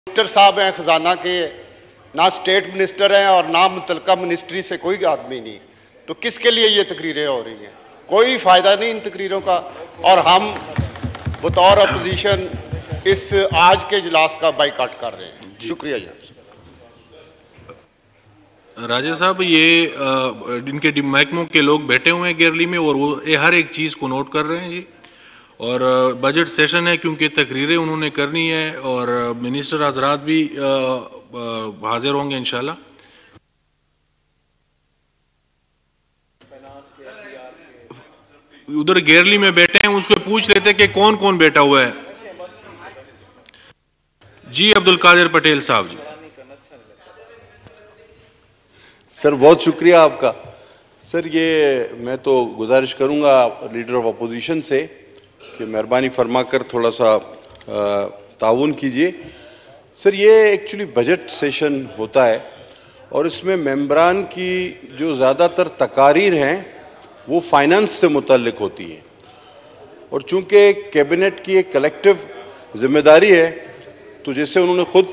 Minister साहब हैं ख़जाना के, ना स्टेट मिनिस्टर हैं और ना मुतलका मिनिस्ट्री से कोई आदमी नहीं, तो किसके लिए ये तकरीरें हो रही हैं? कोई फ़ायदा नहीं इन तकरीरों का। और हम बतौर अपोजिशन इस आज के इजलास का बाइकाट कर रहे हैं। शुक्रिया जी। राजा साहब, ये इनके महकमों के लोग बैठे हुए हैं गैलरी में और वो हर एक चीज़ को नोट कर रहे हैं जी। और बजट सेशन है, क्योंकि तकरीरें उन्होंने करनी है और मिनिस्टर हजरात भी हाजिर होंगे इंशाल्लाह। उधर गैलरी में बैठे हैं, उसको पूछ लेते कि कौन कौन बैठा हुआ है। जी अब्दुल कादिर पटेल साहब जी। सर बहुत शुक्रिया आपका। सर ये मैं तो गुजारिश करूंगा लीडर ऑफ अपोजिशन से कि मेहरबानी फरमा कर थोड़ा सा ताउन कीजिए। सर ये एक्चुअली बजट सेशन होता है और इसमें मेंबरान की जो ज़्यादातर तकारीर हैं वो फाइनेंस से मुतल्लिक होती हैं, और चूंकि कैबिनेट की एक कलेक्टिव जिम्मेदारी है तो जैसे उन्होंने खुद